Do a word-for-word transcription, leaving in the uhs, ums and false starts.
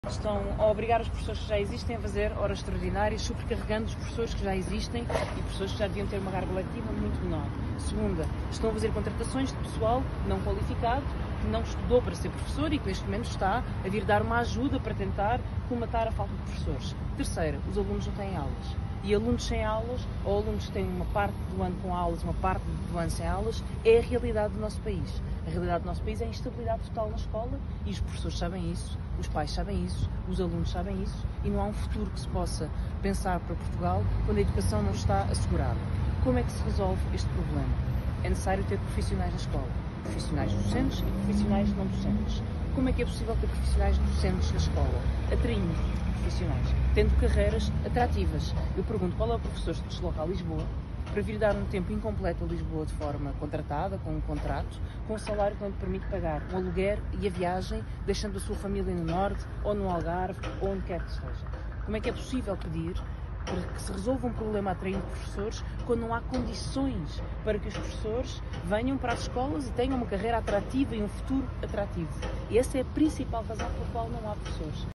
Estão a obrigar os professores que já existem a fazer horas extraordinárias, sobrecarregando os professores que já existem e professores que já deviam ter uma carga letiva muito menor. Segunda, estão a fazer contratações de pessoal não qualificado, que não estudou para ser professor e que neste momento está a vir dar uma ajuda para tentar colmatar a falta de professores. Terceira, os alunos não têm aulas. E alunos sem aulas, ou alunos que têm uma parte do ano com aulas, uma parte do ano sem aulas, é a realidade do nosso país. A realidade do nosso país é a instabilidade total na escola e os professores sabem isso, os pais sabem isso, os alunos sabem isso e não há um futuro que se possa pensar para Portugal quando a educação não está assegurada. Como é que se resolve este problema? É necessário ter profissionais na escola, profissionais docentes e profissionais não docentes. Como é que é possível ter profissionais docentes na escola? Atraindo profissionais, tendo carreiras atrativas. Eu pergunto qual é o professor que se desloca a Lisboa para vir dar um tempo incompleto a Lisboa de forma contratada, com um contrato, com um salário que não lhe permite pagar um aluguer e a viagem, deixando a sua família no Norte, ou no Algarve, ou onde quer que seja. Como é que é possível pedir para que se resolva um problema atraindo professores quando não há condições para que os professores venham para as escolas e tenham uma carreira atrativa e um futuro atrativo? E essa é a principal razão pela qual não há professores.